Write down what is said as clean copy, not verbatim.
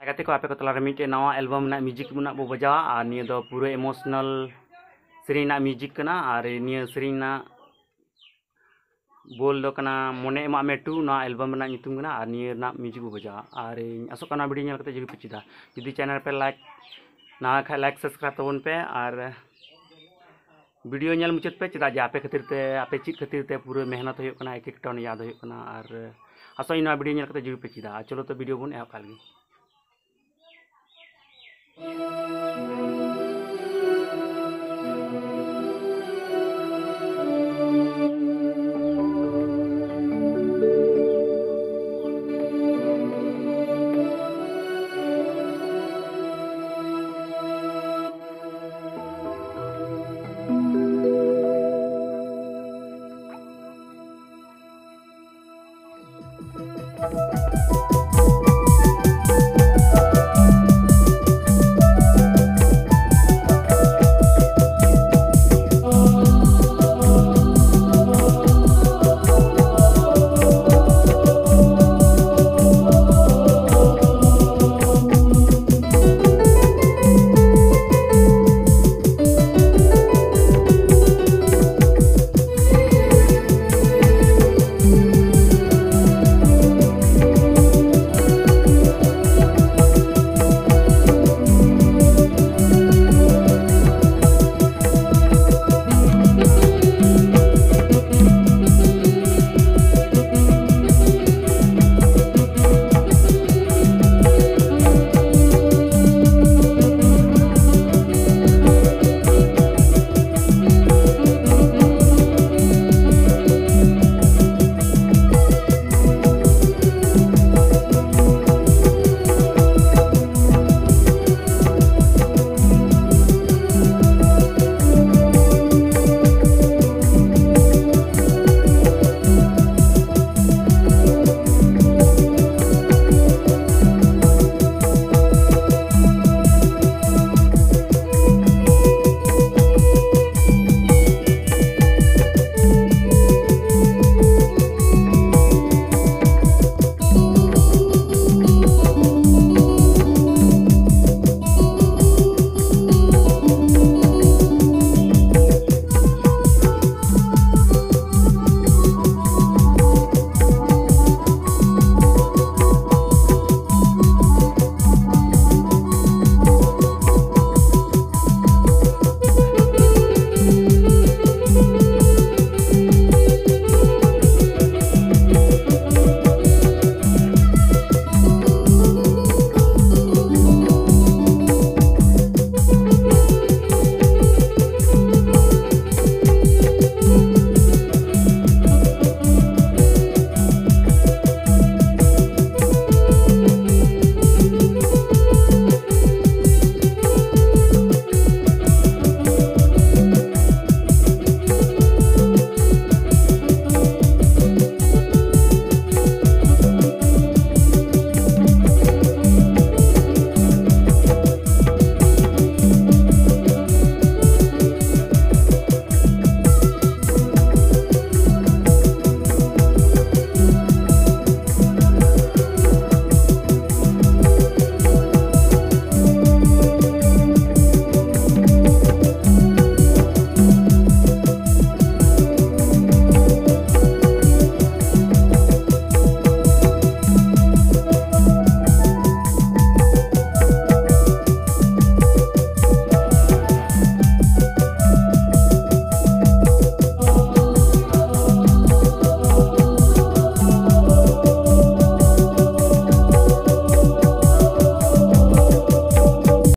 गाते को आपे को तला मिट्टे नवा एल्बम ना म्यूजिक बना बो बजावा और निया दो पूरा इमोशनल सेरिंग ना म्यूजिक कना और निया सेरिंग ना बोल दो कना मोने एमा में टू ना एल्बम ना नितुम कना और निया ना म्यूजिक बो बजावा और आसो कना वीडियो नेल कते जुगी पचिदा जुदी चैनल पे लाइक ना खा लाइक सब्सक्राइब तबन पे और वीडियो नेल मुचाद पे चदा जे आपे खातिर ते आपे चित खातिर ते पूरा मेहनत होयो कना एक एक टन याद होयो कना और आसो इन वीडियो नेल कते जुगी पचिदा चलो तो वीडियो बन एहब काल गे।